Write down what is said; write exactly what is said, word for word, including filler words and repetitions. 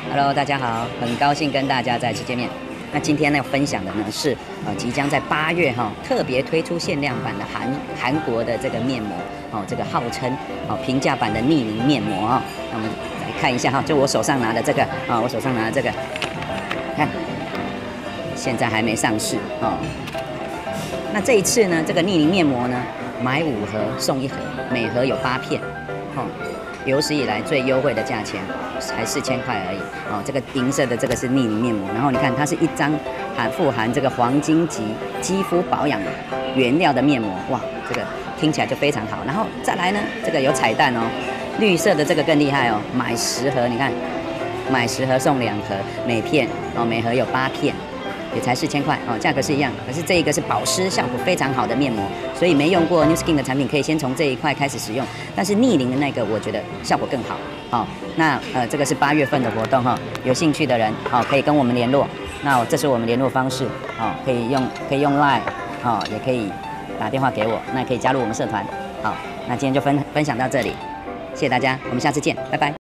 Hello， 大家好，很高兴跟大家再次见面。那今天呢，分享的呢是呃即将在八月哈、哦、特别推出限量版的韩韩国的这个面膜哦，这个号称哦平价版的逆龄面膜哦。那我们来看一下哈、哦，就我手上拿的这个啊、哦，我手上拿的这个，看，现在还没上市哦。那这一次呢，这个逆龄面膜呢，买五盒送一盒，每盒有八片，哦。有史以来最优惠的价钱，才四千块而已哦。这个银色的这个是逆龄面膜，然后你看它是一张含富含这个黄金级肌肤保养原料的面膜，哇，这个听起来就非常好。然后再来呢，这个有彩蛋哦，绿色的这个更厉害哦，买十盒，你看买十盒送两盒，每片哦每盒有八片。也才四千块哦，价格是一样，可是这一个是保湿效果非常好的面膜，所以没用过 New Skin 的产品可以先从这一块开始使用。但是逆龄的那个，我觉得效果更好。好、哦，那呃这个是八月份的活动哈、哦，有兴趣的人哦可以跟我们联络。那这是我们联络方式哦，可以用可以用 Line 哦，也可以打电话给我，那可以加入我们社团。好，那今天就分分享到这里，谢谢大家，我们下次见，拜拜。